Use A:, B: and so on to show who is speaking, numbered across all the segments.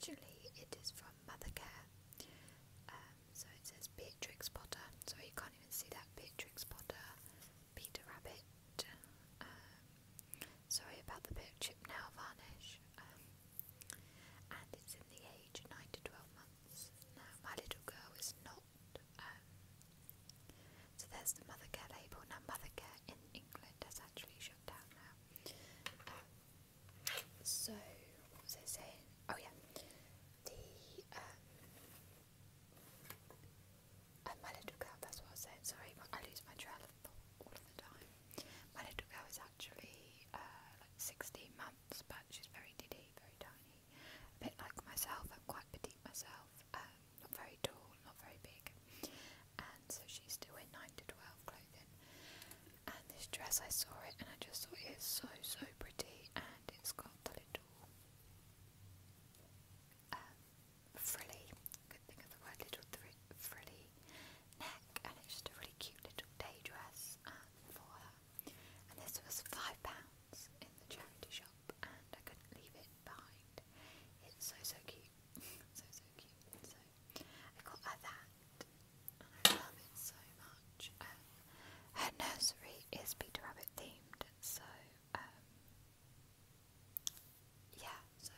A: Originally it is from Mothercare, so it says Beatrix Potter, so you can't even see that. Beatrix Potter, Peter Rabbit. Sorry about the bit of chip nail varnish, and it's in the age 9 to 12 months. Now my little girl is not, so there's the Mothercare label. Now Mothercare in England has actually shut down now. So what was I saying? Oh yeah, the my little girl, that's what I was saying, sorry, I lose my trail of thought all of the time. My little girl is actually like 16 months, but she's very diddy, very tiny. A bit like myself, I'm quite petite myself, not very tall, not very big. And so she's still in 9 to 12 clothing. And this dress, I saw it and I just thought it is so, so pretty, and it's got the little frilly, good think of the word, little frilly neck, and it's just a really cute little day dress for her. And this was £5 in the charity shop, and I couldn't leave it behind. It's so, so cute, so, so cute. So I got her that, and I love it so much. Her nursery is Peter Rabbit themed, so yeah, so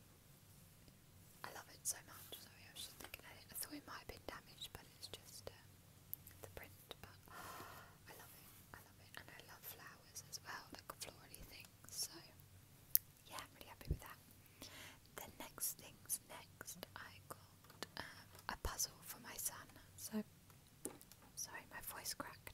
A: I love it so much. Sorry, I was just looking at it. I thought it might have been damaged, but it's just the print. But I love it. I love it, and I love flowers as well, like florally things. So yeah, I'm really happy with that. Then next, I got a puzzle for my son. So sorry, my voice cracked.